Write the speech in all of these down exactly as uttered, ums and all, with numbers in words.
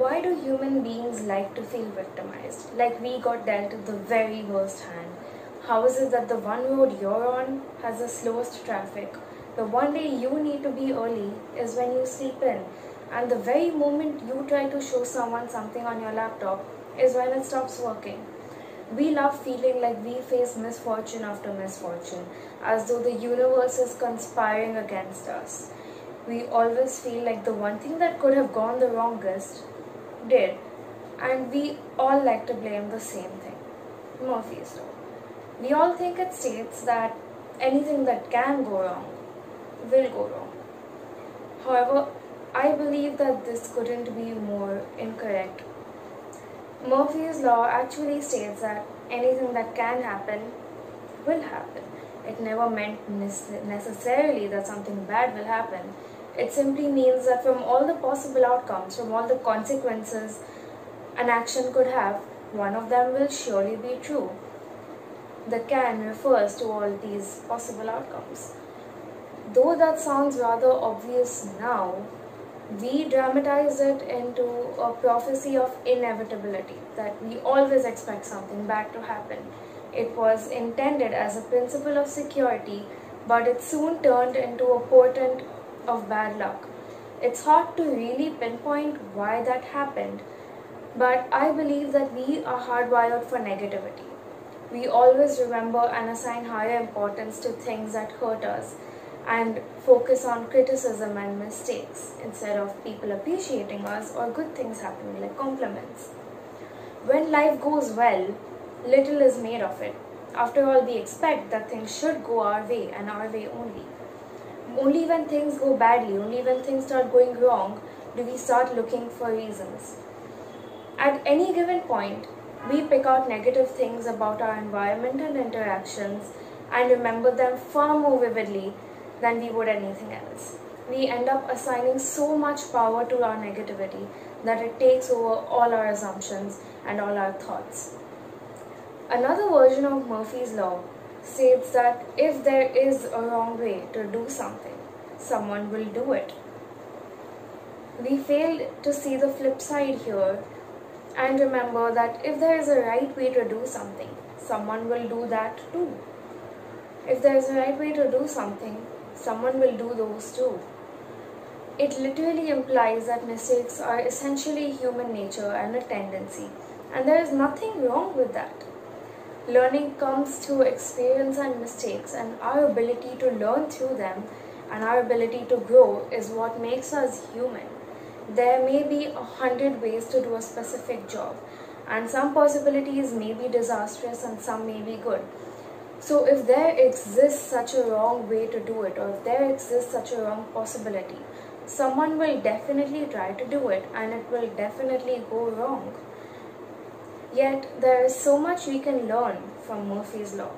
Why do human beings like to feel victimized? Like we got dealt the very worst hand. How is it that the one road you're on has the slowest traffic? The one day you need to be early is when you sleep in. And the very moment you try to show someone something on your laptop is when it stops working. We love feeling like we face misfortune after misfortune, as though the universe is conspiring against us. We always feel like the one thing that could have gone the wrongest did, and we all like to blame the same thing, Murphy's Law. We all think it states that anything that can go wrong will go wrong. However, I believe that this couldn't be more incorrect. Murphy's Law actually states that anything that can happen will happen. It never meant necessarily that something bad will happen. It simply means that from all the possible outcomes, from all the consequences an action could have, one of them will surely be true. The can refers to all these possible outcomes. Though that sounds rather obvious now, we dramatize it into a prophecy of inevitability, that we always expect something bad to happen. It was intended as a principle of security, but it soon turned into a portent of bad luck. It's hard to really pinpoint why that happened, but I believe that we are hardwired for negativity. We always remember and assign higher importance to things that hurt us and focus on criticism and mistakes instead of people appreciating us or good things happening like compliments. When life goes well, little is made of it. After all, we expect that things should go our way and our way only. Only when things go badly, only when things start going wrong, do we start looking for reasons. At any given point, we pick out negative things about our environment and interactions and remember them far more vividly than we would anything else. We end up assigning so much power to our negativity that it takes over all our assumptions and all our thoughts. Another version of Murphy's Law states that if there is a wrong way to do something, someone will do it. We fail to see the flip side here and remember that if there is a right way to do something, someone will do that too. If there is a right way to do something, someone will do those too. It literally implies that mistakes are essentially human nature and a tendency, and there is nothing wrong with that. Learning comes through experience and mistakes, and our ability to learn through them and our ability to grow is what makes us human. There may be a hundred ways to do a specific job, and some possibilities may be disastrous and some may be good. So if there exists such a wrong way to do it, or if there exists such a wrong possibility, someone will definitely try to do it and it will definitely go wrong. Yet there is so much we can learn from Murphy's Law.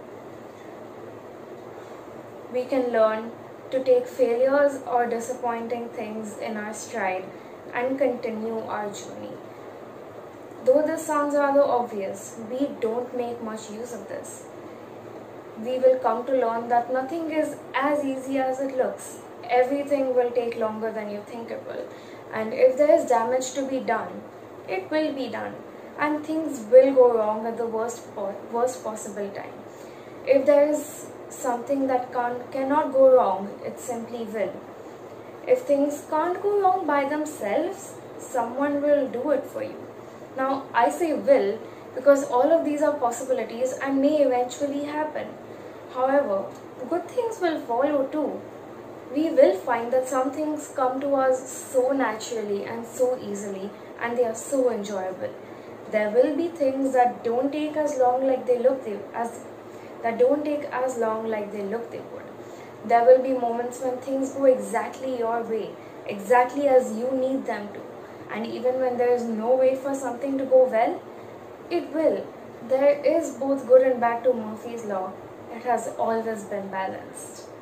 We can learn to take failures or disappointing things in our stride and continue our journey. Though this sounds rather obvious, we don't make much use of this. We will come to learn that nothing is as easy as it looks. Everything will take longer than you think it will. And if there is damage to be done, it will be done. And things will go wrong at the worst, worst possible time. If there is something that can't, cannot go wrong, it simply will. If things can't go wrong by themselves, someone will do it for you. Now, I say will because all of these are possibilities and may eventually happen. However, good things will follow too. We will find that some things come to us so naturally and so easily, and they are so enjoyable. There will be things that don't take as long like they look they as that don't take as long like they look they would. There will be moments when things go exactly your way, exactly as you need them to. And even when there is no way for something to go well, it will. There is both good and bad to Murphy's Law. It has always been balanced.